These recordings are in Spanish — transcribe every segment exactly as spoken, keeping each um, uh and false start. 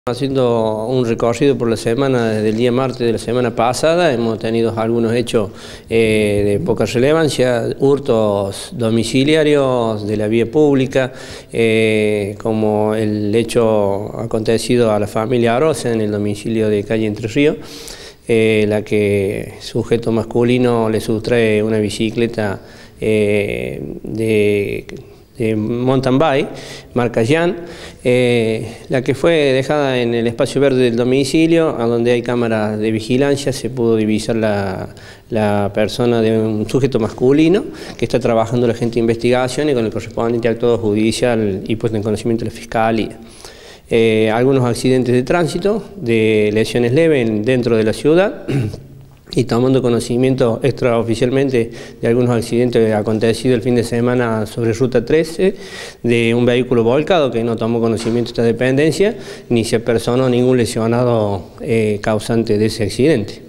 Haciendo un recorrido por la semana desde el día martes de la semana pasada, hemos tenido algunos hechos eh, de poca relevancia, hurtos domiciliarios de la vía pública, eh, como el hecho acontecido a la familia Arosa en el domicilio de calle Entre Ríos, eh, la que sujeto masculino le sustrae una bicicleta eh, de... de mountain bike, marca Jan, eh, la que fue dejada en el espacio verde del domicilio, a donde hay cámaras de vigilancia. Se pudo divisar la, la persona de un sujeto masculino que está trabajando la gente de investigación y con el correspondiente acto judicial y puesto en conocimiento de la Fiscalía. Eh, algunos accidentes de tránsito, de lesiones leves dentro de la ciudad, y tomando conocimiento extraoficialmente de algunos accidentes acontecidos el fin de semana sobre Ruta trece, de un vehículo volcado que no tomó conocimiento de esta dependencia, ni se apersonó ningún lesionado eh, causante de ese accidente.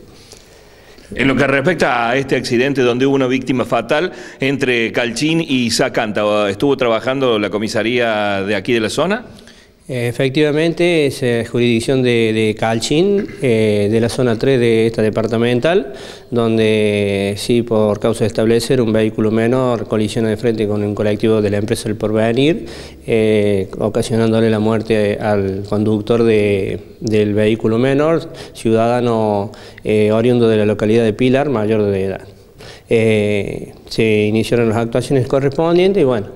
En lo que respecta a este accidente donde hubo una víctima fatal entre Calchín y Zacanta, ¿estuvo trabajando la comisaría de aquí de la zona? Efectivamente, es eh, jurisdicción de, de Calchín, eh, de la zona tres de esta departamental, donde sí, por causa de establecer un vehículo menor colisiona de frente con un colectivo de la empresa El Porvenir, eh, ocasionándole la muerte al conductor de, del vehículo menor, ciudadano eh, oriundo de la localidad de Pilar, mayor de edad. Eh, se iniciaron las actuaciones correspondientes y bueno,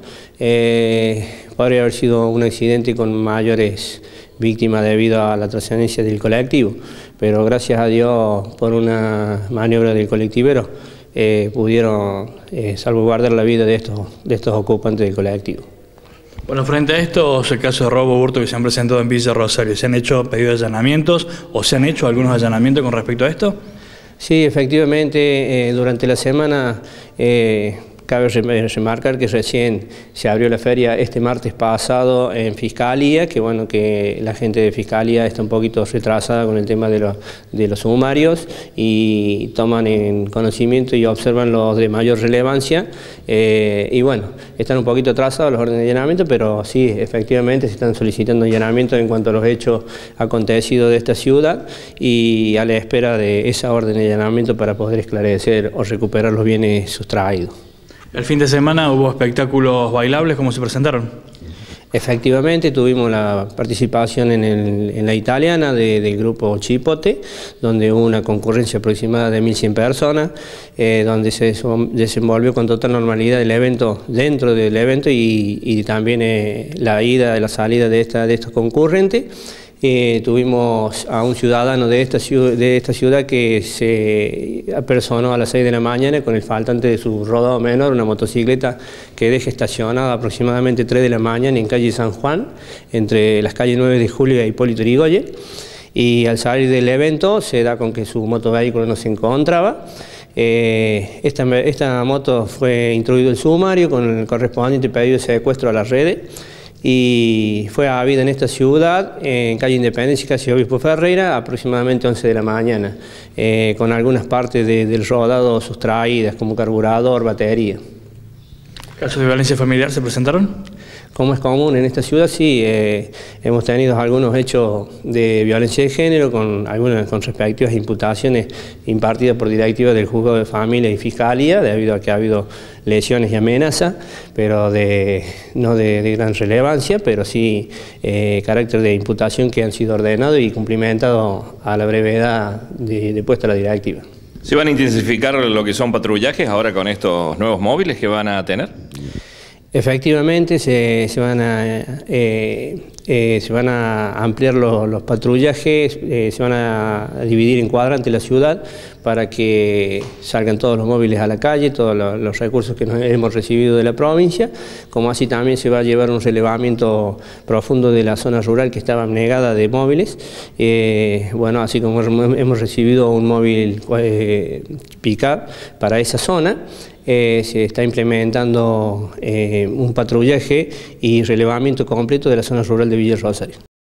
eh, podría haber sido un accidente con mayores víctimas debido a la trascendencia del colectivo, pero gracias a Dios por una maniobra del colectivero eh, pudieron eh, salvaguardar la vida de estos, de estos ocupantes del colectivo. Bueno, frente a estos casos de robo o hurto que se han presentado en Villa Rosario, ¿se han hecho pedidos de allanamientos o se han hecho algunos allanamientos con respecto a esto? Sí, efectivamente, eh, durante la semana eh, cabe remarcar que recién se abrió la feria este martes pasado en Fiscalía, que bueno, que la gente de Fiscalía está un poquito retrasada con el tema de los, de los sumarios y toman en conocimiento y observan los de mayor relevancia, eh, y bueno, están un poquito atrasados los órdenes de allanamiento, pero sí, efectivamente se están solicitando allanamientos en cuanto a los hechos acontecidos de esta ciudad y a la espera de esa orden de allanamiento para poder esclarecer o recuperar los bienes sustraídos. El fin de semana hubo espectáculos bailables, ¿cómo se presentaron? Efectivamente, tuvimos la participación en, el, en la italiana de, del grupo Chipote, donde hubo una concurrencia aproximada de mil cien personas, eh, donde se desenvolvió con total normalidad el evento dentro del evento y, y también eh, la ida y la salida de, esta, de estos concurrentes. Eh, tuvimos a un ciudadano de esta, ciudad, de esta ciudad que se apersonó a las seis de la mañana con el faltante de su rodado menor, una motocicleta que deja estacionada aproximadamente tres de la mañana en calle San Juan, entre las calles nueve de julio y Hipólito Yrigoyen, y al salir del evento se da con que su motovehículo no se encontraba. Eh, esta, esta moto fue introducido el sumario con el correspondiente pedido de secuestro a las redes, y fue habida en esta ciudad, en calle Independencia, casi Obispo Ferreira, aproximadamente once de la mañana, eh, con algunas partes de, del rodado sustraídas, como carburador, batería. ¿Casos de violencia familiar se presentaron? Como es común en esta ciudad, sí, eh, hemos tenido algunos hechos de violencia de género con algunas con respectivas imputaciones impartidas por directivas del Juzgado de Familia y Fiscalía, debido a que ha habido lesiones y amenazas, pero de, no de, de gran relevancia, pero sí eh, carácter de imputación que han sido ordenados y cumplimentados a la brevedad de, de puesta la directiva. ¿Se van a intensificar lo que son patrullajes ahora con estos nuevos móviles que van a tener? Efectivamente, se, se, van, a, eh, eh, se van a ampliar los, los patrullajes, eh, se van a dividir en cuadrantes la ciudad para que salgan todos los móviles a la calle, todos los, los recursos que nos hemos recibido de la provincia, como así también se va a llevar un relevamiento profundo de la zona rural que estaba negada de móviles. Eh, bueno, así como hemos recibido un móvil eh, pick-up para esa zona, Eh, se está implementando eh, un patrullaje y relevamiento completo de la zona rural de Villa Rosario.